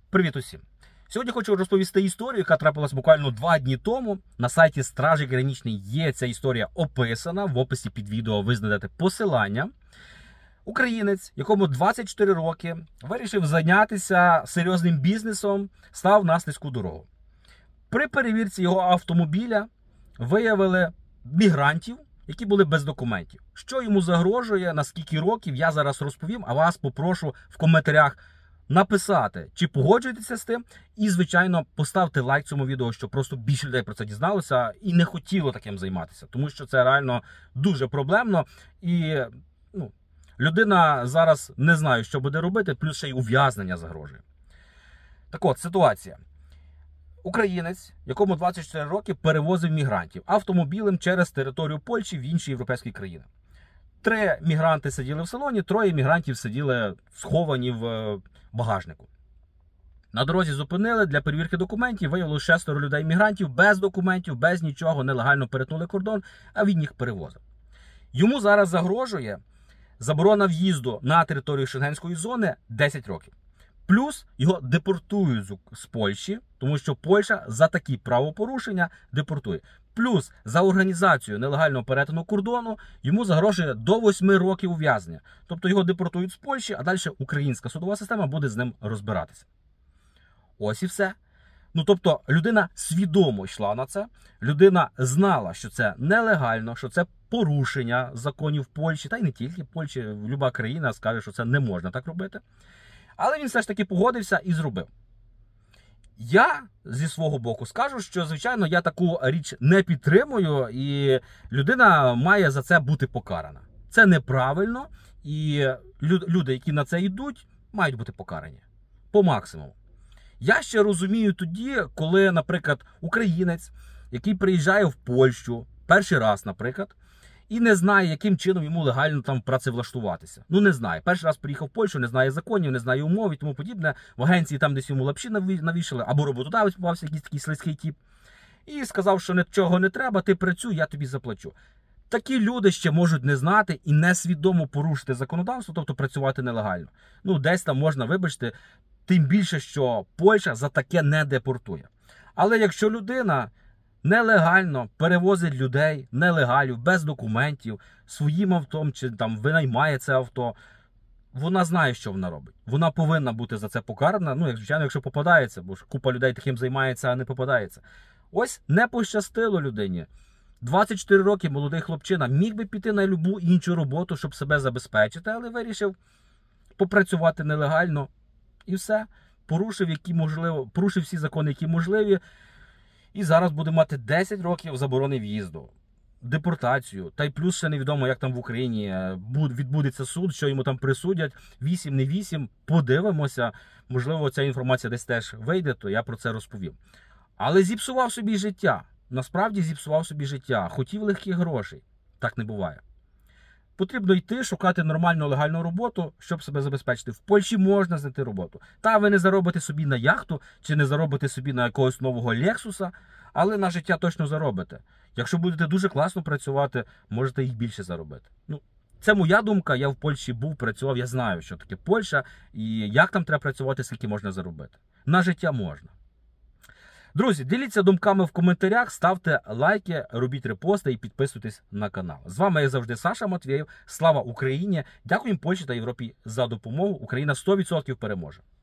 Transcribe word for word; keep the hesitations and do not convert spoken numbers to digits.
Привіт усім! Сьогодні хочу розповісти історію, яка трапилась буквально два дні тому. На сайті Стражі Граничної є ця історія описана. В описі під відео ви знайдете посилання. Українець, якому двадцять чотири роки, вирішив зайнятися серйозним бізнесом, став на слизьку дорогу. При перевірці його автомобіля виявили мігрантів, які були без документів. Що йому загрожує, на скільки років, я зараз розповім, а вас попрошу в коментарях написати, чи погоджуєтеся з тим, і, звичайно, поставте лайк цьому відео, щоб просто більше людей про це дізналося і не хотіло таким займатися, тому що це реально дуже проблемно, і ну, людина зараз не знає, що буде робити, плюс ще й ув'язнення загрожує. Так от, ситуація. Українець, якому двадцять чотири роки, перевозив мігрантів автомобілем через територію Польщі в інші європейські країни. Три мігранти сиділи в салоні, троє мігрантів сиділи сховані в багажнику. На дорозі зупинили для перевірки документів, виявилося шестеро людей-мігрантів без документів, без нічого, нелегально перетнули кордон, а він їх перевозив. Йому зараз загрожує заборона в'їзду на територію Шенгенської зони десять років. Плюс його депортують з Польщі, тому що Польща за такі правопорушення депортує. Плюс за організацію нелегального перетину кордону йому загрожує до восьми років ув'язнення. Тобто його депортують з Польщі, а далі українська судова система буде з ним розбиратися. Ось і все. Ну, тобто, людина свідомо йшла на це, людина знала, що це нелегально, що це порушення законів Польщі, та й не тільки Польщі, люба країна скаже, що це не можна так робити. Але він все ж таки погодився і зробив. Я зі свого боку скажу, що, звичайно, я таку річ не підтримую, і людина має за це бути покарана. Це неправильно, і люди, які на це йдуть, мають бути покарані. По максимуму. Я ще розумію тоді, коли, наприклад, українець, який приїжджає в Польщу, перший раз, наприклад, і не знає, яким чином йому легально там працевлаштуватися. Ну, не знає. Перший раз приїхав в Польщу, не знає законів, не знає умов і тому подібне. В агенції там десь йому лапші навішали, або роботодавець попався, якийсь такий слизький тип. І сказав, що нічого не треба, ти працюй, я тобі заплачу. Такі люди ще можуть не знати і несвідомо порушити законодавство, тобто працювати нелегально. Ну, десь там можна, вибачте, тим більше, що Польща за таке не депортує. Але якщо людина нелегально перевозить людей, нелегалів, без документів, своїм авто, чи там винаймає це авто, вона знає, що вона робить. Вона повинна бути за це покарана, ну, як, звичайно, якщо попадається, бо ж купа людей таким займається, а не попадається. Ось не пощастило людині. двадцять чотири роки молодий хлопчина міг би піти на любу іншу роботу, щоб себе забезпечити, але вирішив попрацювати нелегально і все. Порушив, які можливо, порушив всі закони, які можливі. І зараз буде мати десять років заборони в'їзду, депортацію. Та й плюс ще невідомо, як там в Україні відбудеться суд, що йому там присудять. вісім, не вісім, подивимося. Можливо, ця інформація десь теж вийде, то я про це розповім. Але зіпсував собі життя. Насправді зіпсував собі життя. Хотів легких грошей. Так не буває. Потрібно йти, шукати нормальну легальну роботу, щоб себе забезпечити. В Польщі можна знайти роботу. Та ви не заробите собі на яхту, чи не заробите собі на якогось нового Лексуса, але на життя точно заробите. Якщо будете дуже класно працювати, можете їх більше заробити. Ну, це моя думка, я в Польщі був, працював, я знаю, що таке Польща, і як там треба працювати, скільки можна заробити. На життя можна. Друзі, діліться думками в коментарях, ставте лайки, робіть репости і підписуйтесь на канал. З вами, як завжди, Саша Матвєєв. Слава Україні! Дякуємо Польщі та Європі за допомогу. Україна сто відсотків переможе.